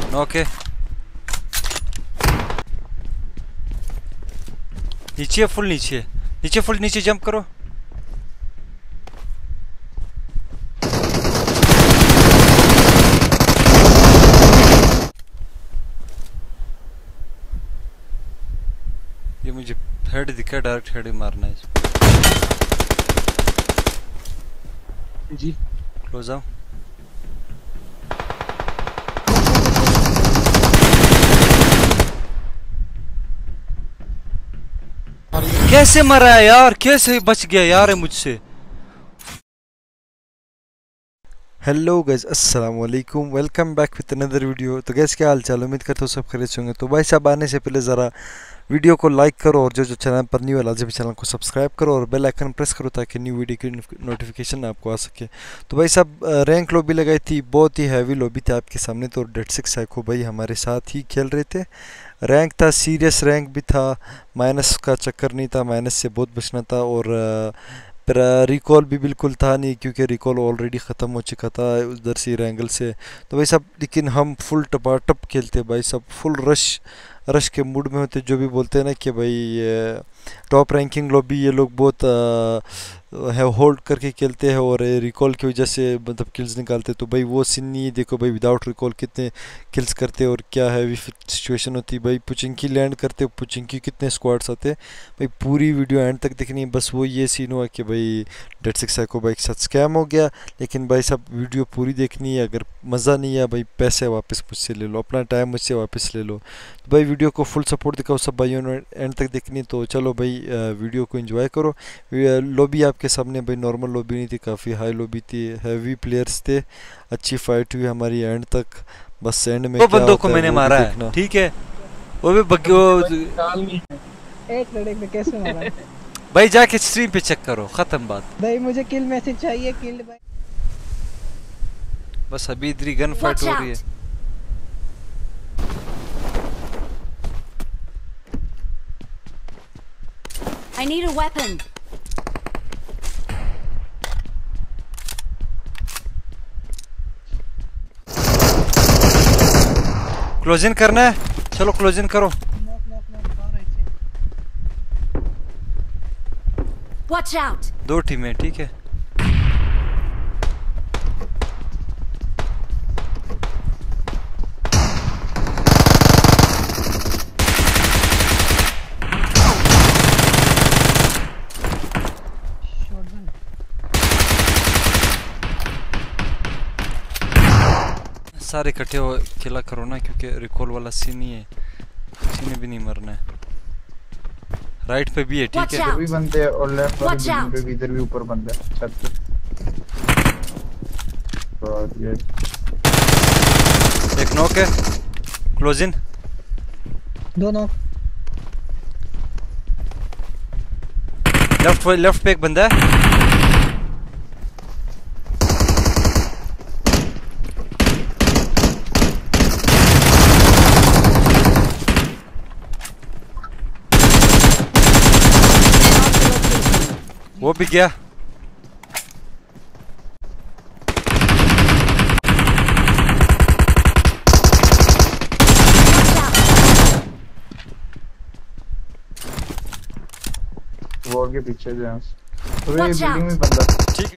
Okay नीचे full नीचे नीचे फुल नीचे जंप करो। ये मुझे हेड दिखा, डायरेक्ट हेड ही मारना है जी। क्लोज आओ। कैसे मरा है यार, कैसे बच गया यार मुझसे। हेलो गाइस, अस्सलाम वालेकुम, welcome back with another video. तो गैस क्या हाल चाल, उम्मीद करते हो सब खैरियत होंगे। तो भाई साहब आने से पहले ज़रा वीडियो को लाइक करो और जो चैनल पर न्यू है लाजमी चैनल को सब्सक्राइब करो और बेल आइकन प्रेस करो ताकि न्यू वीडियो की नोटिफिकेशन आपको आ सके। तो भाई साहब रैंक लॉबी लगाई थी, बहुत ही हैवी लॉबी थी आपके सामने। तो डेड सिक्स साइको भाई हमारे साथ ही खेल रहे थे। रैंक था, सीरियस रैंक भी था, माइनस का चक्कर नहीं था, माइनस से बहुत बचना था। और रिकॉल भी बिल्कुल था नहीं क्योंकि रिकॉल ऑलरेडी ख़त्म हो चुका था उधर से एंगल से। तो भाई साहब लेकिन हम फुल टपाटप खेलते भाई साहब, फुल रश के मूड में होते। जो भी बोलते हैं ना कि भाई टॉप रैंकिंग लॉबी ये लोग बहुत है होल्ड करके खेलते हैं और रिकॉल की वजह से मतलब किल्स निकालते। तो भाई वो सीन नहीं है। देखो भाई विदाउट रिकॉल कितने किल्स करते और क्या हैवी सिचुएशन होती है। भाई पुचिंकी लैंड करते, पुचिंकी कितने स्क्वाड्स आते भाई। पूरी वीडियो एंड तक देखनी है। बस वो ये सीन हुआ कि भाई डेड सिक्स साइको भाई के साथ स्कैम हो गया। लेकिन भाई सब वीडियो पूरी देखनी है, अगर मज़ा नहीं आया भाई पैसे वापस मुझसे ले लो, अपना टाइम मुझसे वापस ले लो। तो भाई वीडियो को फुल सपोर्ट दिखाओ सब भाइयों ने, एंड तक देखनी। तो चलो भाई वीडियो को एंजॉय करो। लॉबी आपके सामने भाई नॉर्मल लॉबी नहीं थी, काफ़ी हाई लॉबी थी, हैवी प्लेयर्स थे, अच्छी फाइट हुई हमारी एंड तक। बस एंड में वो बंदों को मैंने मारा है, ठीक है, वो भी एक लड़के में कैसे मारा भाई जाके स्ट्रीम पे चेक करो, खत्म बात। भाई मुझे किल मैसेज चाहिए, किल भाई। बस अभी इधर गन फाइट हो रही है। I need a weapon. Close in करना है, चलो क्लोज इन करो। Watch out. दो टीम है, ठीक है। सारे इकट्ठे हो खेला करो ना, क्योंकि रिकॉल वाला सीन ही है, किसी ने भी नहीं मरना है। राइट पे भी है, ठीक है, भी बंदे और लेफ्ट वाले पे भी, इधर भी ऊपर बंदा है छत पे। तो ये एक नॉक है, क्लोज इन। दो नॉक। लेफ्ट पे एक बंदा है। वो भी गया। वॉल के पीछे जो है तो ये बिल्डिंग में बंदा, ठीक।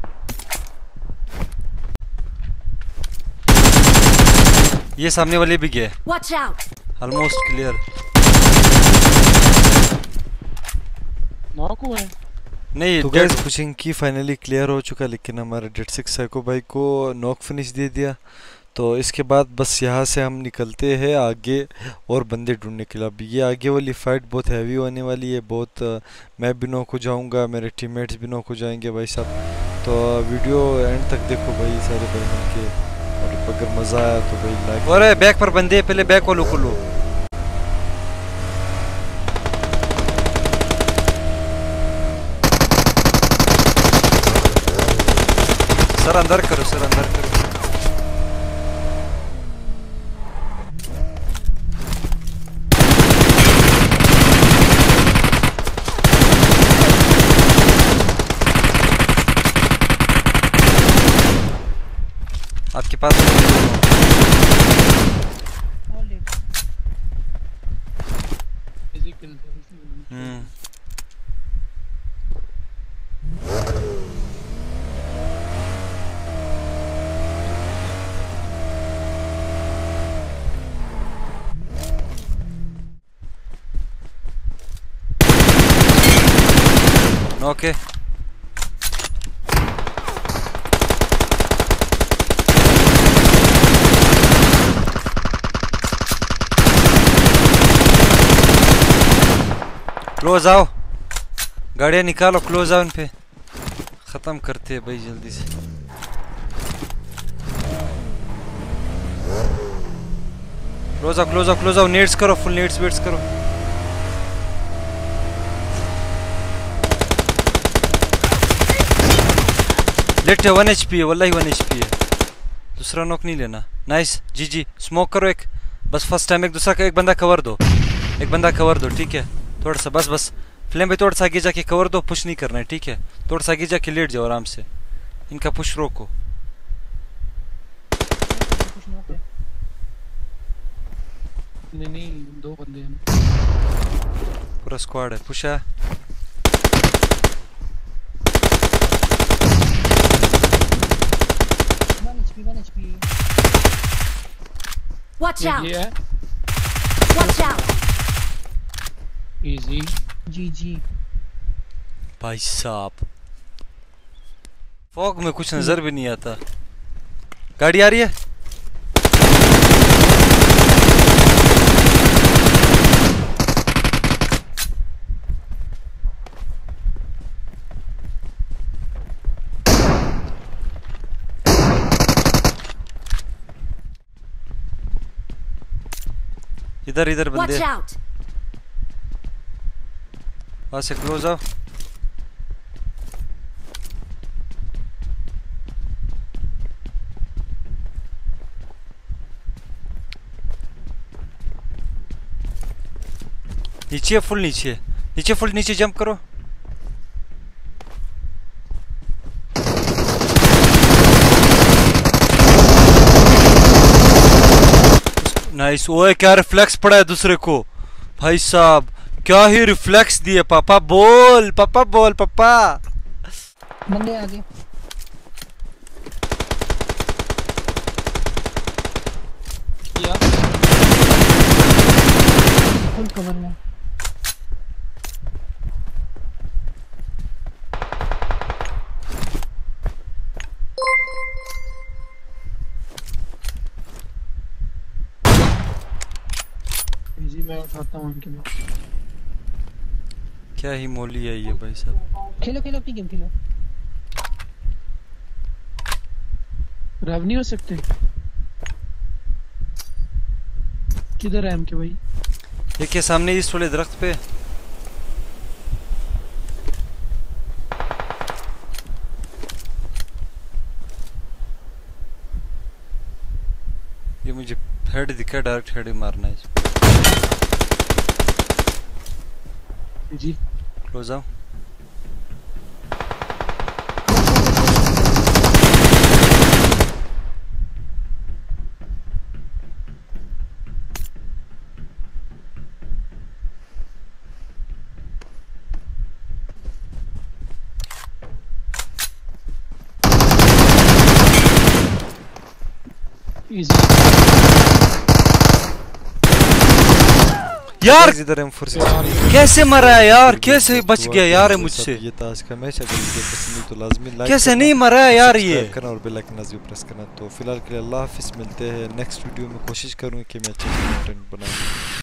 ये सामने वाले भी गए, ऑलमोस्ट क्लियर। नॉक हुआ है नहीं तो गैस पुशिंग की फाइनली क्लियर हो चुका, लेकिन हमारे डेड सिक्स साइको भाई को नॉक फिनिश दे दिया। तो इसके बाद बस यहाँ से हम निकलते हैं आगे और बंदे ढूंढने के लिए। अब ये आगे वाली फाइट बहुत हैवी होने वाली है, बहुत मैं भी नॉक हो जाऊँगा, मेरे टीममेट्स भी नॉक हो जाएंगे भाई साहब। तो वीडियो एंड तक देखो भाई सारे भाई मिलके, और अगर मज़ा आया तो भाई लाइक। और बैक पर बंदे, पहले बैक वालों को लो। सर अंदर करो, सर अंदर करो। आपके पास ओके क्लोज आओ, गाड़ियाँ निकालो, क्लोज आओ इन पे, खत्म करते हैं भाई जल्दी से। क्लोज आओ क्लोज आओ क्लोज आओ, नेट्स करो, फुल नेट्स वेट्स करो। लेट है, 1 HP है, वल्लाही 1 HP है। दूसरा नॉक नहीं लेना। नाइस जी जी, स्मोक करो एक, बस फर्स्ट टाइम एक दूसरा का, एक बंदा कवर दो, एक बंदा कवर दो, ठीक है। थोड़ा सा बस बस फ्लेम पे थोड़ा सा आगे जाके कवर दो, पुश नहीं करना है, ठीक है। थोड़ा सा आगे जाके लेट जाओ आराम से, इनका पुश रोको। नहीं नहीं, 2 बंदे हैं, पूरा स्क्वाड है, पुश है। One HP. Watch out! ये है Watch out! इजी जी। भाई साहब फॉग में कुछ नजर भी नहीं आता। गाड़ी आ रही है, इधर इधर बंदे, Watch out! वहां से क्लोज आओ। नीचे फुल नीचे, नीचे फुल नीचे, जंप करो। नाइस। ओए क्या रिफ्लेक्स पड़ा है दूसरे को, भाई साहब क्या ही रिफ्लेक्स दिए। पापा बोल, पापा बोल, पापा। बंदे आगे। या फुल कवर में। जी मैं उठाता हूँ इनके बाद। क्या ही मोली है ये भाई साहब। खेलो खेलो अपनी गेम खेलो। रैव नहीं हो सकते। किधर है एम के भाई? देखिए सामने इस वाले दरख्त पे। ये मुझे हेड दिखा, डायरेक्ट हेड ही मारना है। जी क्लोज आओ। इजी यार इधर M4 कैसे मरा है यार, कैसे बच गया यार है मुझसे। ये टास्क का मैच, अगर वीडियो पसंद है तो लाजमी लाइक कैसे नहीं मरा है यार ये करना और बेल आइकन लाजमी प्रेस करना। तो फिलहाल के लिए अल्लाह हाफिज़, मिलते हैं नेक्स्ट वीडियो में। कोशिश करूंगा कि मैं अच्छा कंटेंट बनाऊं।